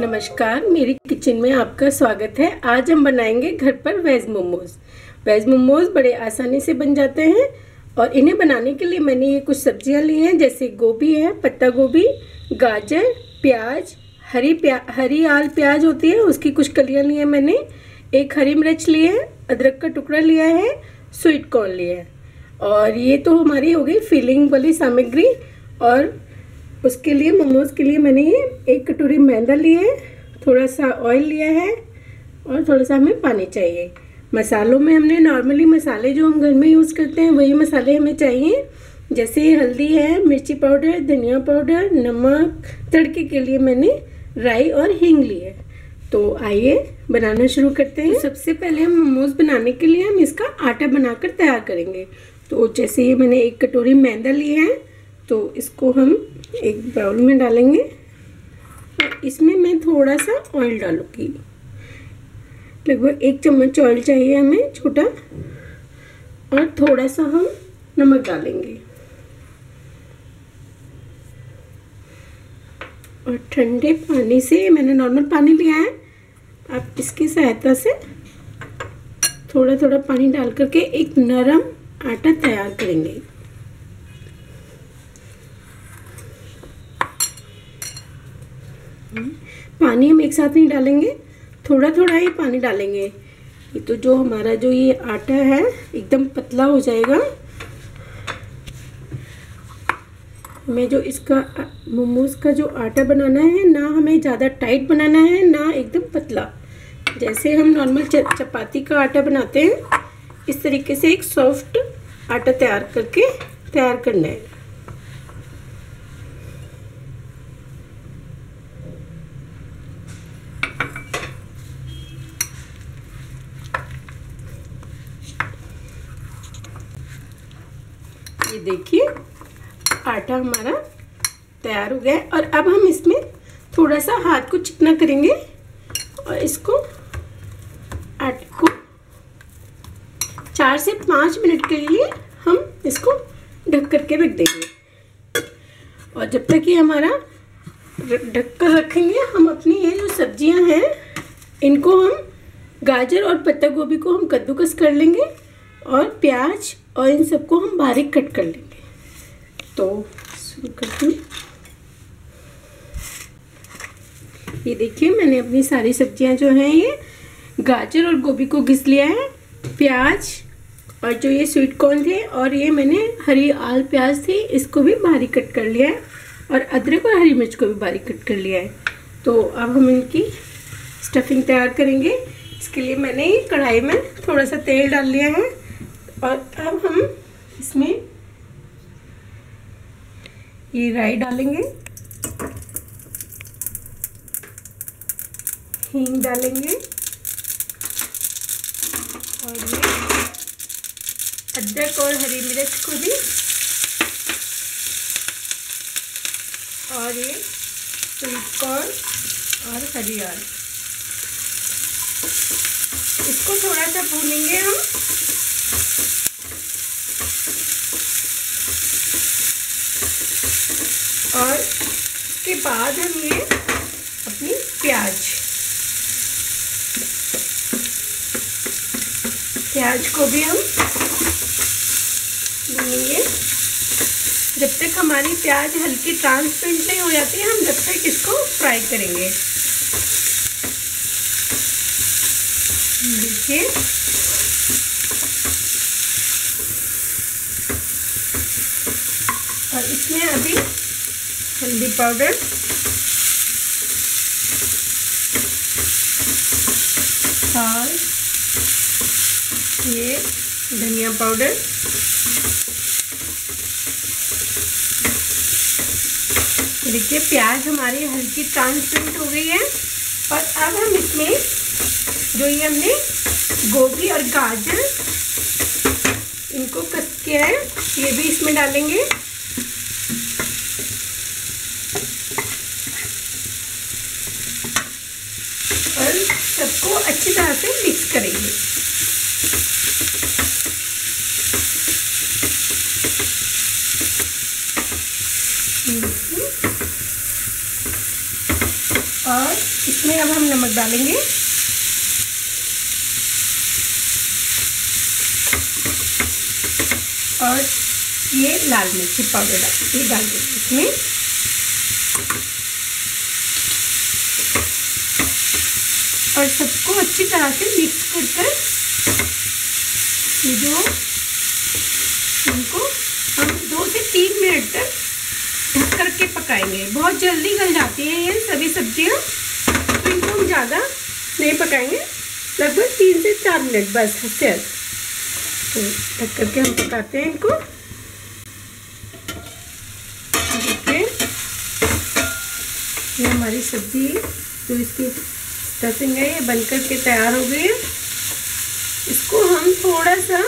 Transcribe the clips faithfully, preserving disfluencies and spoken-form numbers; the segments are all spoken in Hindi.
नमस्कार, मेरी किचन में आपका स्वागत है। आज हम बनाएंगे घर पर वेज मोमोज। वेज मोमोज बड़े आसानी से बन जाते हैं और इन्हें बनाने के लिए मैंने ये कुछ सब्जियां ली हैं, जैसे गोभी है, पत्ता गोभी, गाजर, प्याज, हरी प्या हरी आल प्याज होती है उसकी कुछ कलियां ली हैं मैंने, एक हरी मिर्च ली है, अदरक का टुकड़ा लिया है, स्वीट कॉर्न लिया है। और ये तो हमारी हो गई फिलिंग वाली सामग्री। और उसके लिए मोमोज के लिए मैंने ये एक कटोरी मैदा लिया है, थोड़ा सा ऑयल लिया है और थोड़ा सा हमें पानी चाहिए। मसालों में हमने नॉर्मली मसाले जो हम घर में यूज़ करते हैं वही मसाले हमें चाहिए, जैसे हल्दी है, मिर्ची पाउडर, धनिया पाउडर, नमक। तड़के के लिए मैंने राई और हींग ली है। तो आइए बनाना शुरू करते हैं। तो सबसे पहले हम मोमोज बनाने के लिए हम इसका आटा बनाकर तैयार करेंगे। तो जैसे ये मैंने एक कटोरी मैदा लिया है, तो इसको हम एक बाउल में डालेंगे और इसमें मैं थोड़ा सा ऑयल डालूंगी। लगभग एक चम्मच ऑयल चाहिए हमें, छोटा। और थोड़ा सा हम नमक डालेंगे और ठंडे पानी से, मैंने नॉर्मल पानी लिया है, आप इसकी सहायता से थोड़ा थोड़ा पानी डाल करके एक नरम आटा तैयार करेंगे। पानी हम एक साथ नहीं डालेंगे, थोड़ा थोड़ा ही पानी डालेंगे। ये तो जो हमारा जो ये आटा है एकदम पतला हो जाएगा। हमें जो इसका मोमोज का जो आटा बनाना है, ना हमें ज़्यादा टाइट बनाना है ना एकदम पतला। जैसे हम नॉर्मल चपाती का आटा बनाते हैं इस तरीके से एक सॉफ्ट आटा तैयार करके तैयार करना है। ये देखिए आटा हमारा तैयार हो गया है। और अब हम इसमें थोड़ा सा हाथ को चिकना करेंगे और इसको आटे को चार से पाँच मिनट के लिए हम इसको ढक करके रख देंगे। और जब तक ये हमारा ढक कर रखेंगे, हम अपनी ये जो सब्जियां हैं इनको हम गाजर और पत्ता गोभी को हम कद्दूकस कर लेंगे और प्याज और इन सबको हम बारीक कट कर लेंगे। तो शुरू करते हैं। ये देखिए मैंने अपनी सारी सब्जियां जो हैं, ये गाजर और गोभी को घिस लिया है, प्याज और जो ये स्वीट कॉर्न थे और ये मैंने हरी आल प्याज थी इसको भी बारीक कट कर लिया है और अदरक और हरी मिर्च को भी बारीक कट कर लिया है। तो अब हम इनकी स्टफिंग तैयार करेंगे। इसके लिए मैंने कढ़ाई में थोड़ा सा तेल डाल लिया है और अब हम इसमें ये राई डालेंगे, हींग डालेंगे और ये अदरक और हरी मिर्च को भी, और ये स्वीट कॉर्न और हरी आल, इसको थोड़ा सा भूनेंगे हम। और उसके बाद हम ये अपनी प्याज प्याज को भी हम भूनेंगे जब तक हमारी प्याज हल्की ट्रांसपेरेंट नहीं हो जाती है, हम जब तक इसको फ्राई करेंगे। देखिए और इसमें अभी हल्दी पाउडर, और ये धनिया पाउडर, देखिए प्याज हमारी हल्की ट्रांसपेरेंट हो गई है। और अब हम इसमें जो ये हमने गोभी और गाजर इनको कस किया है ये भी इसमें डालेंगे। और सबको अच्छी तरह से मिक्स करेंगे। और इसमें अब हम नमक डालेंगे और ये लाल मिर्ची पाउडर डाल ये डाल देंगे इसमें। और सबको अच्छी तरह से मिक्स कर कर ये जो इनको हम दो से तीन मिनट तक ढक करके पकाएंगे। बहुत जल्दी गल जाती है ये सभी सब्जियां, तो इनको हम ज़्यादा नहीं पकाएंगे, लगभग तीन से चार मिनट बस हद। तो ढक करके हम पकाते हैं इनको। देखिए ये हमारी सब्जी जो इसकी स्टफिंग है ये बन करके तैयार हो गई है। इसको हम थोड़ा सा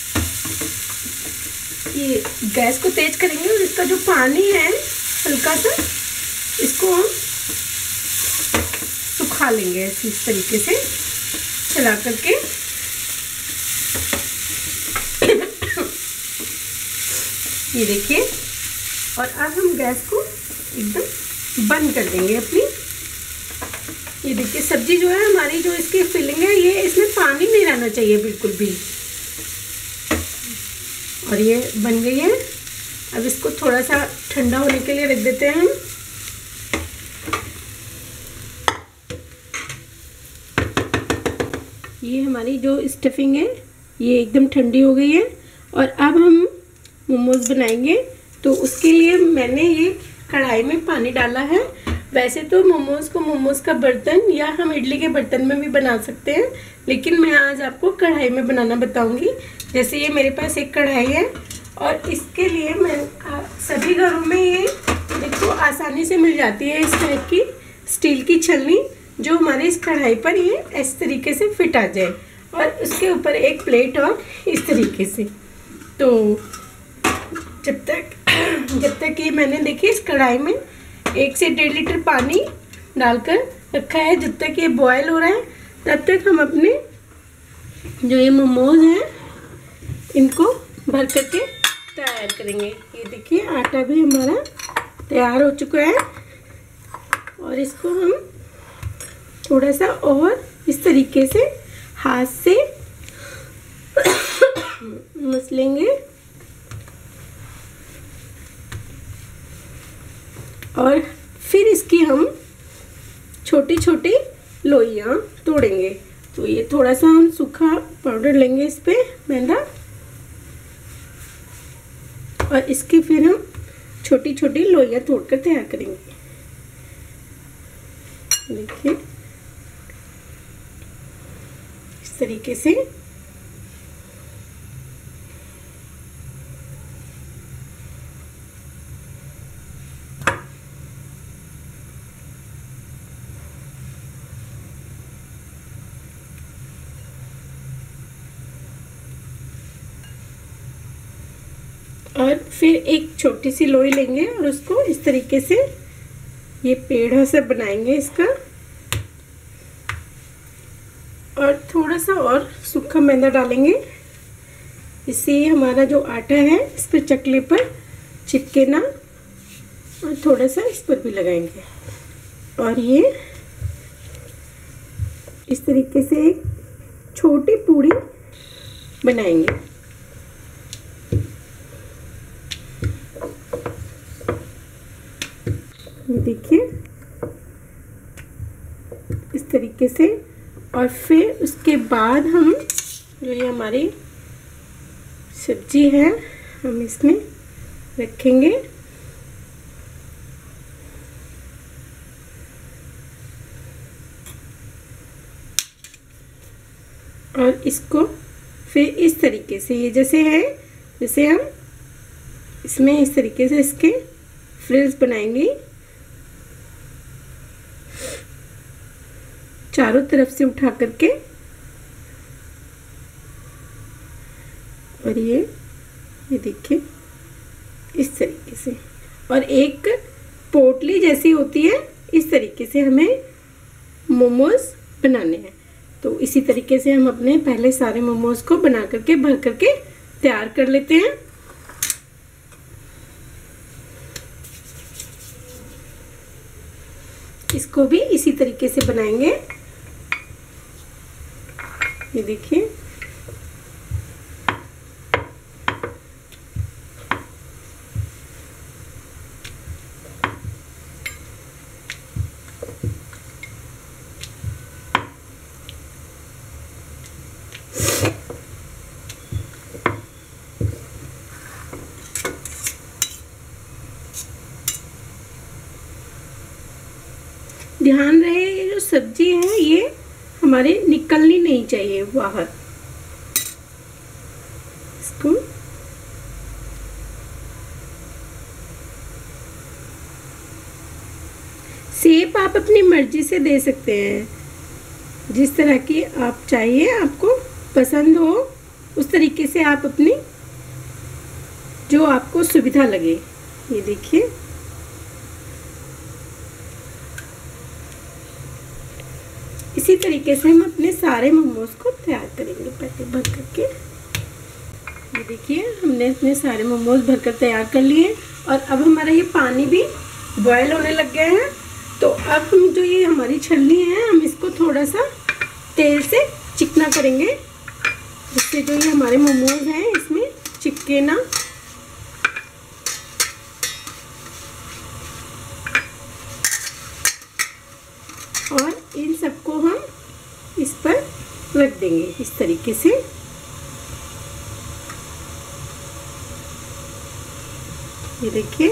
ये गैस को तेज करेंगे और इसका जो पानी है हल्का सा इसको हम सुखा लेंगे ऐसे इस तरीके से चला करके। ये देखिए, और अब हम गैस को एकदम बंद कर देंगे अपनी। ये देखिए सब्जी जो है हमारी, जो इसकी फिलिंग है ये इसमें पानी नहीं रहना चाहिए बिल्कुल भी। और ये बन गई है। अब इसको थोड़ा सा ठंडा होने के लिए रख देते हैं हम। ये हमारी जो स्टफिंग है ये एकदम ठंडी हो गई है। और अब हम मोमोज बनाएंगे, तो उसके लिए मैंने ये कढ़ाई में पानी डाला है। वैसे तो मोमोज को मोमोज का बर्तन या हम इडली के बर्तन में भी बना सकते हैं, लेकिन मैं आज आपको कढ़ाई में बनाना बताऊंगी। जैसे ये मेरे पास एक कढ़ाई है और इसके लिए मैं सभी घरों में ये देखो आसानी से मिल जाती है इस टाइप की स्टील की छलनी, जो हमारे इस कढ़ाई पर ये इस तरीके से फिट आ जाए। और उसके ऊपर एक प्लेट और इस तरीके से। तो जब तक जब तक ये मैंने देखिए इस कढ़ाई में एक से डेढ़ लीटर पानी डालकर रखा है, जब तक ये बॉयल हो रहा है तब तक हम अपने जो ये मोमोज हैं इनको भर करके तैयार करेंगे। ये देखिए आटा भी हमारा तैयार हो चुका है और इसको हम थोड़ा सा और इस तरीके से हाथ से मसलेंगे और फिर इसकी हम छोटी छोटी लोइयाँ तोड़ेंगे। तो ये थोड़ा सा हम सूखा पाउडर लेंगे इस पे मैदा, और इसकी फिर हम छोटी छोटी लोइयाँ तोड़कर तैयार करेंगे। देखिए इस तरीके से। और फिर एक छोटी सी लोई लेंगे और उसको इस तरीके से ये पेड़ से बनाएंगे इसका, और थोड़ा सा और सूखा मैदा डालेंगे। इससे हमारा जो आटा है इस पर चकले पर चिपके ना, और थोड़ा सा इस पर भी लगाएंगे। और ये इस तरीके से एक छोटी पूड़ी बनाएंगे। देखिए इस तरीके से। और फिर उसके बाद हम जो ये हमारी सब्जी है हम इसमें रखेंगे। और इसको फिर इस तरीके से, ये जैसे है जैसे हम इसमें इस तरीके से इसके फ्रिल्स बनाएंगे चारों तरफ से उठा करके। और ये ये देखिए इस तरीके से, और एक पोटली जैसी होती है इस तरीके से हमें मोमोज बनाने हैं। तो इसी तरीके से हम अपने पहले सारे मोमोज को बना करके भर करके तैयार कर लेते हैं। इसको भी इसी तरीके से बनाएंगे। ये देखिए, ध्यान रहे ये जो सब्जी है ये हमारे निकलनी नहीं चाहिए बाहर। इसको शेप आप अपनी मर्जी से दे सकते हैं, जिस तरह की आप चाहिए, आपको पसंद हो उस तरीके से आप अपनी जो आपको सुविधा लगे। ये देखिए, इसी तरीके से हम अपने सारे मोमोज को तैयार करेंगे पहले भर करके। ये देखिए, हमने अपने सारे मोमोज भरकर तैयार कर लिए और अब हमारा ये पानी भी बॉयल होने लग गया है। तो अब हम जो ये हमारी छलनी है, हम इसको थोड़ा सा तेल से चिकना करेंगे, जिससे जो ये हमारे मोमोज हैं इसमें चिपके ना। और इन सबको हम इस पर रख देंगे इस तरीके से। ये देखिए,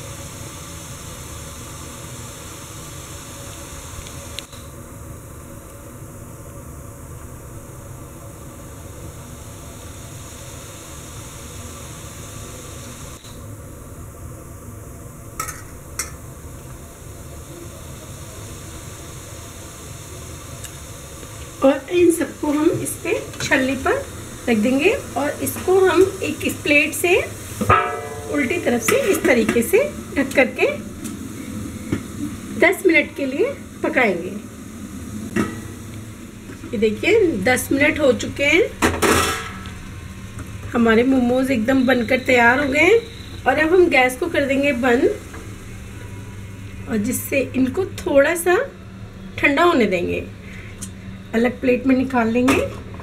और इन सबको हम इस पे छलनी पर रख देंगे और इसको हम एक इस प्लेट से उल्टी तरफ से इस तरीके से ढक करके दस मिनट के लिए पकाएंगे। ये देखिए, दस मिनट हो चुके हैं, हमारे मोमोज एकदम बनकर तैयार हो गए हैं। और अब हम गैस को कर देंगे बंद, और जिससे इनको थोड़ा सा ठंडा होने देंगे। अलग प्लेट में निकाल लेंगे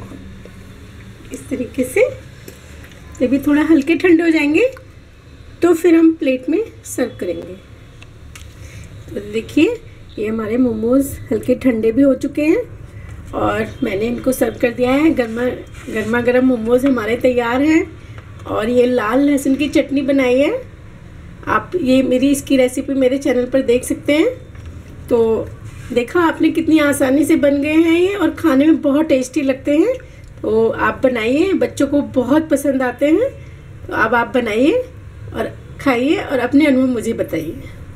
इस तरीके से। जब ये थोड़ा हल्के ठंडे हो जाएंगे तो फिर हम प्लेट में सर्व करेंगे। तो देखिए, ये हमारे मोमोज हल्के ठंडे भी हो चुके हैं और मैंने इनको सर्व कर दिया है। गर्मा गर्मा गर्म मोमोज हमारे तैयार हैं। और ये लाल लहसुन की चटनी बनाई है, आप ये मेरी इसकी रेसिपी मेरे चैनल पर देख सकते हैं। तो देखा आपने कितनी आसानी से बन गए हैं ये, और खाने में बहुत टेस्टी लगते हैं। तो आप बनाइए, बच्चों को बहुत पसंद आते हैं। तो अब आप बनाइए और खाइए और अपने अनुभव मुझे बताइए।